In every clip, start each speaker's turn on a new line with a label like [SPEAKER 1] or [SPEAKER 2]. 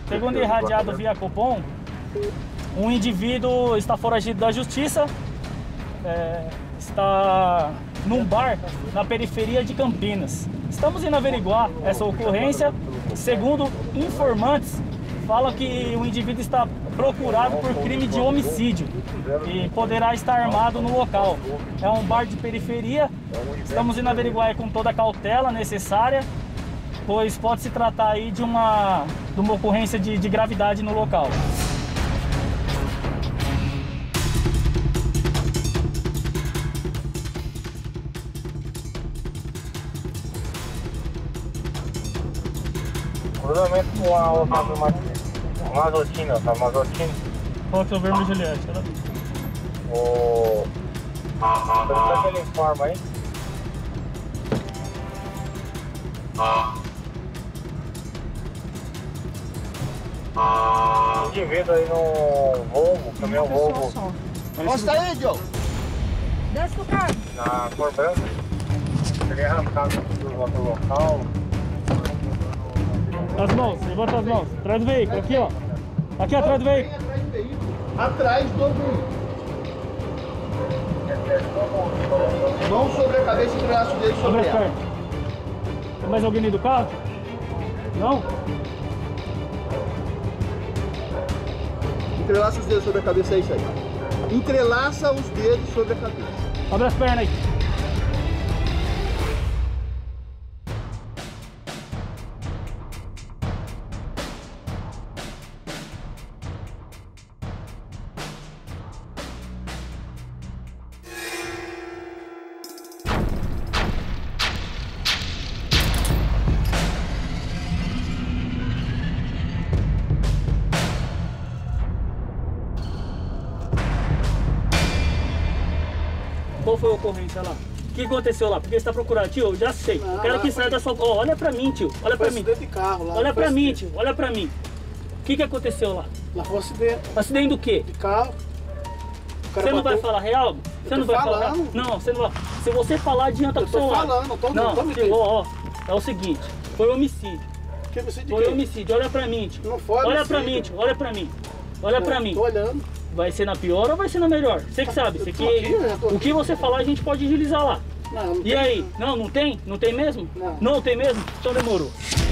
[SPEAKER 1] Segundo irradiado via Copom, um indivíduo está foragido da justiça, está num bar na periferia de Campinas. Estamos indo averiguar essa ocorrência. Segundo informantes, falam que o indivíduo está procurado por crime de homicídio e poderá estar armado no local. É um bar de periferia. Estamos indo averiguar com toda a cautela necessária, pois pode se tratar aí de uma ocorrência de gravidade no local.
[SPEAKER 2] Cruzamento com a outra Mazotina, tá? Mazotina.
[SPEAKER 1] Qual que é o verbo Juliette?
[SPEAKER 2] Dá aquele informe aí. Indivíduo aí no Volvo, caminhão Volvo.
[SPEAKER 3] Mostra aí, Diogo.
[SPEAKER 4] Desce do carro.
[SPEAKER 2] Na cor branca. Seria arrancado do outro local.
[SPEAKER 1] As mãos, levanta as mãos. Atrás do veículo, aqui ó. Aqui atrás do veículo.
[SPEAKER 3] Atrás do veículo. Mão sobre a cabeça e braço dele sobre ela.
[SPEAKER 1] Tem mais alguém dentro do carro? Não?
[SPEAKER 3] Entrelaça os dedos sobre a cabeça, é isso aí. Entrelaça os dedos sobre a cabeça.
[SPEAKER 1] Abre as pernas aí. Qual foi a ocorrência lá? O que aconteceu lá? Porque você está procurando, tio? Eu já sei. Eu quero que saia da sua... Oh, olha pra mim, tio. Olha pra mim.
[SPEAKER 5] De carro lá.
[SPEAKER 1] Olha pra mim, tio. Olha pra mim. O que aconteceu lá?
[SPEAKER 5] Lá foi um acidente.
[SPEAKER 1] Acidente do quê?
[SPEAKER 5] De carro.
[SPEAKER 1] Você não vai falar real? Você não vai falar? Não, você não vai. Se você falar, adianta pro seu lado.
[SPEAKER 5] Eu tô falando,
[SPEAKER 1] não, tio, ó, é o seguinte. Foi homicídio.
[SPEAKER 5] Que homicídio?
[SPEAKER 1] Foi homicídio. Olha pra mim, tio.
[SPEAKER 5] Não foi homicídio.
[SPEAKER 1] Olha pra mim, tio. Olha pra mim. Olha pra mim.
[SPEAKER 5] Tô olhando.
[SPEAKER 1] Vai ser na pior ou vai ser na melhor? Você que sabe. Você o que você falar, a gente pode agilizar lá.
[SPEAKER 5] Não
[SPEAKER 1] e
[SPEAKER 5] tem,
[SPEAKER 1] aí? Não, não tem? Não tem mesmo?
[SPEAKER 5] Não.
[SPEAKER 1] Não tem mesmo? Então demorou.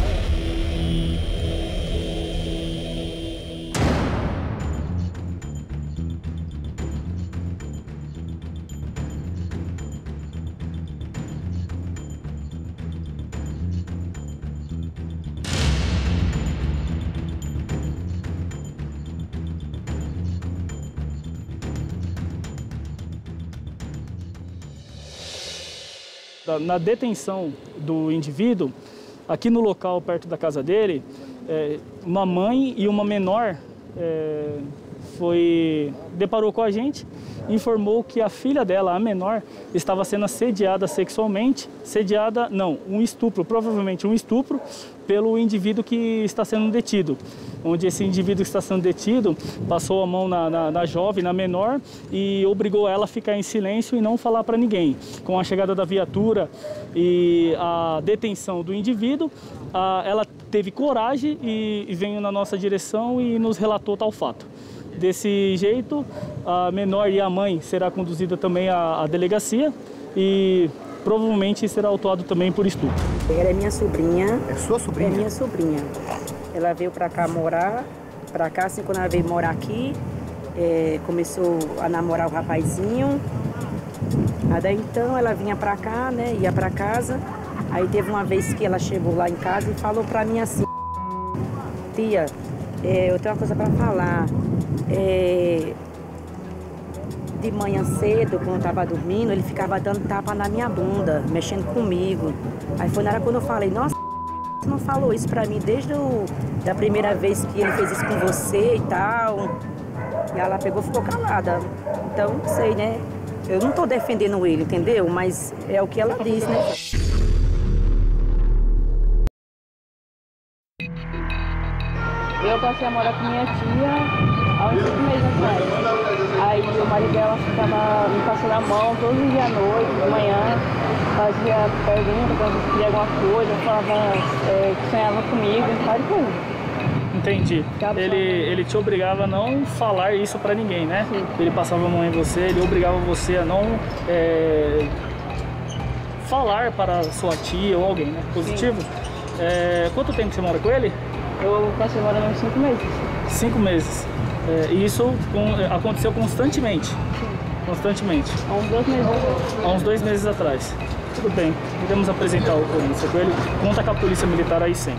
[SPEAKER 1] Na detenção do indivíduo, aqui no local perto da casa dele, uma mãe e uma menor deparou com a gente, informou que a filha dela, a menor, estava sendo assediada sexualmente, um estupro, provavelmente um estupro, pelo indivíduo que está sendo detido. Onde esse indivíduo que está sendo detido passou a mão na jovem, na menor, e obrigou ela a ficar em silêncio e não falar para ninguém. Com a chegada da viatura e a detenção do indivíduo, ela teve coragem e veio na nossa direção e nos relatou tal fato. Desse jeito, a menor e a mãe será conduzida também à delegacia e provavelmente será autuado também por estupro.
[SPEAKER 4] Ela é minha sobrinha.
[SPEAKER 3] É sua sobrinha?
[SPEAKER 4] É minha sobrinha. Ela veio pra cá morar, assim, quando ela veio morar aqui, começou a namorar o rapazinho. Daí então ela vinha pra cá, né, ia pra casa. Aí teve uma vez que ela chegou lá em casa e falou pra mim assim: tia, eu tenho uma coisa pra falar. De manhã cedo, quando eu tava dormindo, ele ficava dando tapa na minha bunda, mexendo comigo. Aí foi na hora quando eu falei: nossa, você não falou isso pra mim desde da primeira vez que ele fez isso com você e tal. E ela pegou e ficou calada. Então, não sei, né? Eu não tô defendendo ele, entendeu? Mas é o que ela diz, né?
[SPEAKER 6] Eu passei a morar com minha tia há uns 5 meses atrás. Aí o marido dela ficava me passando a mão todos os dias à noite, de manhã, fazia perguntas quando eu queria alguma coisa, falava que sonhava comigo, várias coisas.
[SPEAKER 1] Entendi. Ele te obrigava a não falar isso pra ninguém, né?
[SPEAKER 6] Sim.
[SPEAKER 1] Ele passava a mão em você, ele obrigava você a não falar para sua tia ou alguém, né? Positivo? Quanto tempo você mora com ele?
[SPEAKER 6] Eu passei morando uns 5 meses.
[SPEAKER 1] 5 meses. E isso aconteceu constantemente?
[SPEAKER 6] Sim.
[SPEAKER 1] Constantemente?
[SPEAKER 6] Há uns 2 meses atrás.
[SPEAKER 1] Há uns 2 meses atrás. Tudo bem, podemos apresentar o polícia com ele. Conta com a polícia militar aí sempre.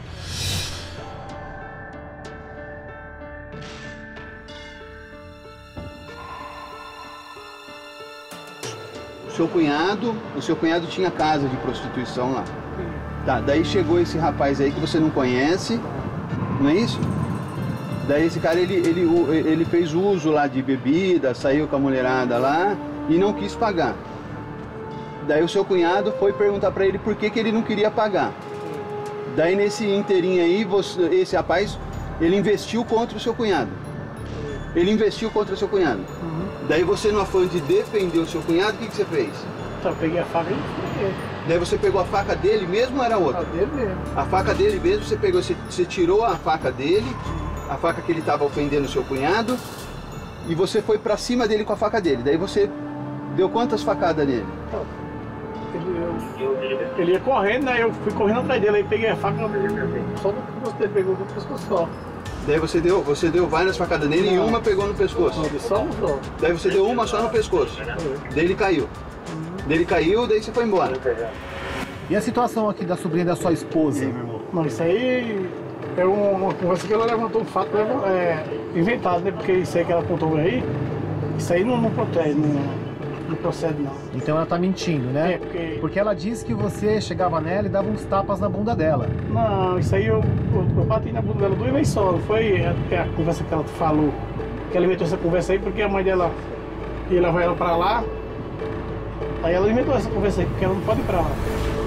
[SPEAKER 3] O seu cunhado tinha casa de prostituição lá. Tá, daí chegou esse rapaz aí que você não conhece, não é isso? Daí esse cara, ele fez uso lá de bebida, saiu com a mulherada lá e não quis pagar. Daí o seu cunhado foi perguntar pra ele por que ele não queria pagar. Daí nesse inteirinho aí, esse rapaz, ele investiu contra o seu cunhado. Ele investiu contra o seu cunhado. Daí você, no afã de defender o seu cunhado, o que você fez?
[SPEAKER 5] Então, eu peguei a faca e fui.
[SPEAKER 3] Daí você pegou a faca dele mesmo ou era outra?
[SPEAKER 5] A dele mesmo.
[SPEAKER 3] A faca dele mesmo, você pegou, você tirou a faca dele, a faca que ele estava ofendendo o seu cunhado, e você foi pra cima dele com a faca dele. Daí você deu quantas facadas nele?
[SPEAKER 5] Ele ia correndo, né? Eu fui correndo atrás dele, aí peguei a faca só no pescoço dele, pegou no pescoço só.
[SPEAKER 3] Daí você deu várias facadas nele e uma pegou no pescoço.
[SPEAKER 5] Não, só um só.
[SPEAKER 3] Daí você deu uma só no pescoço. Daí ele caiu. Daí ele caiu, daí você foi embora.
[SPEAKER 7] E a situação aqui da sobrinha da sua esposa, meu irmão?
[SPEAKER 5] Não, isso aí é uma conversa que ela levantou um fato inventado, né? Porque isso aí que ela contou aí, isso aí não protege, não procede não.
[SPEAKER 7] Então ela tá mentindo, né?
[SPEAKER 5] Porque
[SPEAKER 7] ela disse que você chegava nela e dava uns tapas na bunda dela.
[SPEAKER 5] não, isso aí eu bati na bunda dela 2 vezes só, não foi a conversa que ela falou. Que ela inventou essa conversa aí porque a mãe dela ia levar ela pra lá. Aí ela inventou essa conversa aí, porque ela não pode ir pra lá.